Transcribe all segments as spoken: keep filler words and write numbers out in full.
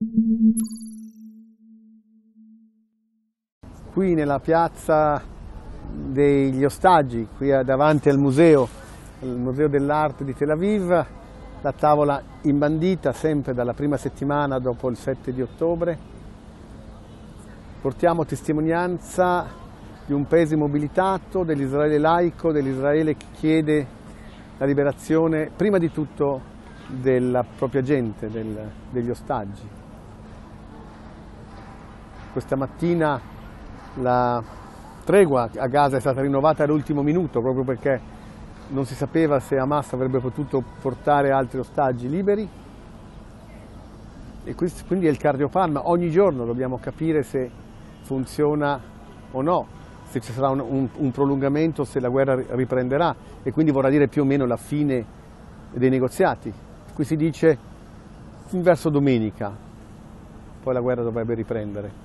Qui nella piazza degli ostaggi, qui davanti al museo, il Museo dell'Arte di Tel Aviv, la tavola imbandita sempre dalla prima settimana dopo il sette di ottobre. Portiamo testimonianza di un paese mobilitato, dell'Israele laico, dell'Israele che chiede la liberazione prima di tutto della propria gente, del, degli ostaggi. Questa mattina la tregua a Gaza è stata rinnovata all'ultimo minuto proprio perché non si sapeva se Hamas avrebbe potuto portare altri ostaggi liberi, e questo quindi è il cardiopalma. Ogni giorno dobbiamo capire se funziona o no, se ci sarà un, un, un prolungamento, se la guerra riprenderà, e quindi vorrà dire più o meno la fine dei negoziati. Qui si dice verso domenica, poi la guerra dovrebbe riprendere.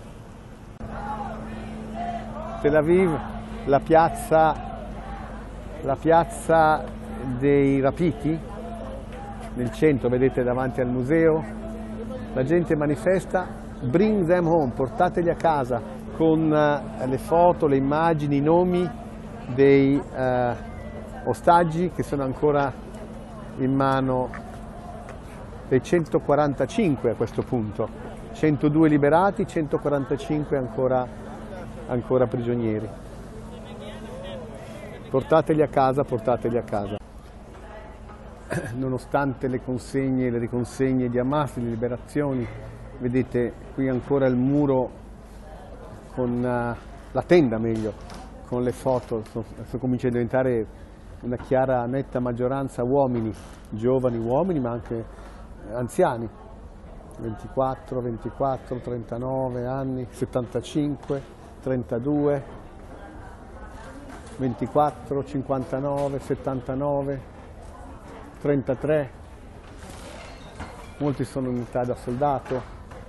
Tel Aviv, la piazza, la piazza dei rapiti, nel centro, vedete davanti al museo, la gente manifesta, bring them home, portateli a casa, con uh, le foto, le immagini, i nomi dei uh, ostaggi che sono ancora in mano, dei centoquarantacinque a questo punto, centodue liberati, centoquarantacinque ancora ancora prigionieri. Portateli a casa, portateli a casa. Nonostante le consegne e le riconsegne di Hamas, le liberazioni, vedete qui ancora il muro con uh, la tenda, meglio, con le foto. Adesso comincia a diventare una chiara, netta maggioranza uomini, giovani uomini, ma anche anziani, ventiquattro, ventiquattro, trentanove anni, settantacinque, trentadue, ventiquattro, cinquantanove, settantanove, trentatré, molti sono in età da soldato,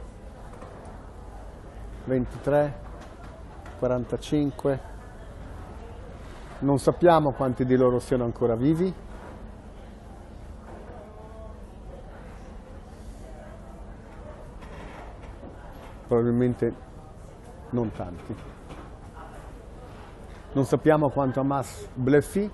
ventitré, quarantacinque, non sappiamo quanti di loro siano ancora vivi. Probabilmente non tanti. Non sappiamo quanto Hamas bluffi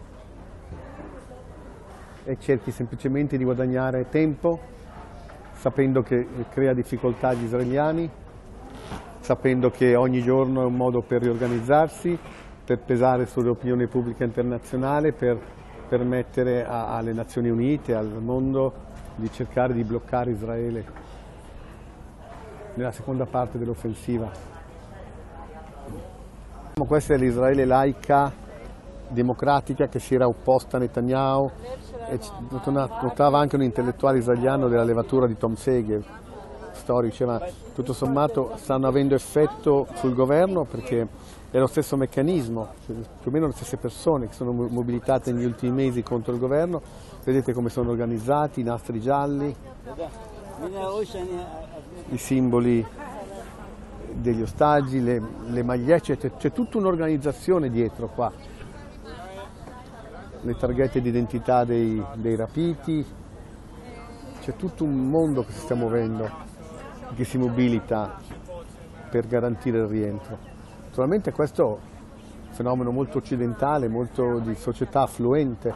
e cerchi semplicemente di guadagnare tempo, sapendo che crea difficoltà agli israeliani, sapendo che ogni giorno è un modo per riorganizzarsi, per pesare sull'opinione pubblica internazionale, per permettere a, alle Nazioni Unite, al mondo, di cercare di bloccare Israele nella seconda parte dell'offensiva. Questa è l'Israele laica, democratica, che si era opposta a Netanyahu, e notava anche un intellettuale israeliano della levatura di Tom Segev, storico, diceva tutto sommato stanno avendo effetto sul governo perché è lo stesso meccanismo, più o meno le stesse persone che sono mobilitate negli ultimi mesi contro il governo, vedete come sono organizzati, i nastri gialli, i simboli degli ostaggi, le, le magliette, c'è tutta un'organizzazione dietro qua, le targhette di identità dei, dei rapiti, c'è tutto un mondo che si sta muovendo, che si mobilita per garantire il rientro. Naturalmente questo è un fenomeno molto occidentale, molto di società affluente,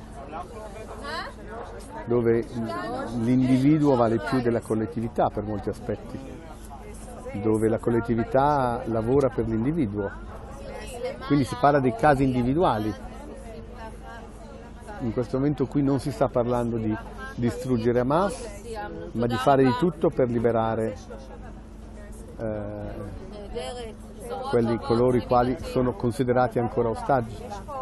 dove l'individuo vale più della collettività per molti aspetti, dove la collettività lavora per l'individuo. Quindi si parla dei casi individuali. In questo momento qui non si sta parlando di distruggere Hamas, ma di fare di tutto per liberare eh, quelli, coloro i quali sono considerati ancora ostaggi.